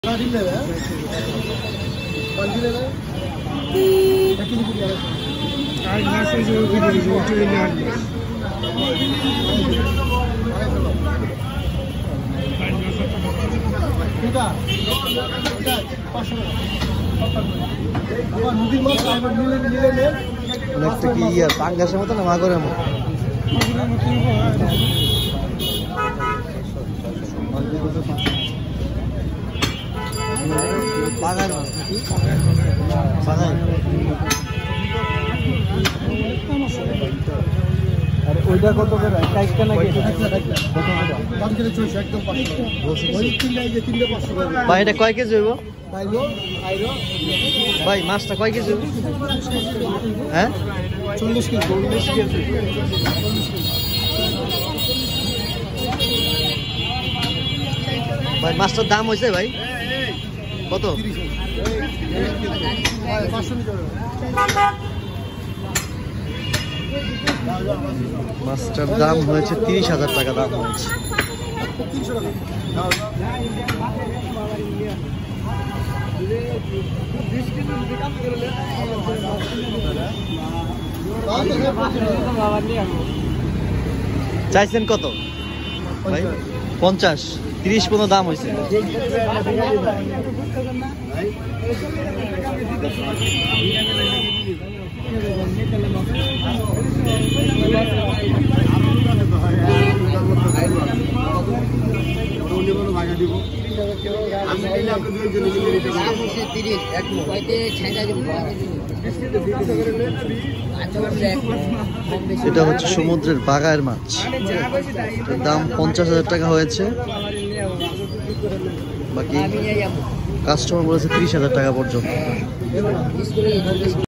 পাঙ্গাসের মতো না মাগুরের মতো ওইটা কত করে কাইটটা নাকি ভাই এটা কয় কেজি হইব ভাই মাছটা কয় কেজি হইব হ্যাঁ 40 কেজি ভাই মাছটার দাম হয়েছে ভাই কত মাছটার দাম হয়েছে 30,000 টাকা দাম হয়েছে চাইছেন কত ভাই 50 30 কোনো দাম হয়েছে এটা হচ্ছে সমুদ্রের বাগায়ের মাছ দাম 50,000 টাকা হয়েছে বাকি কাস্টমার বলেছে 30,000 টাকা পর্যন্ত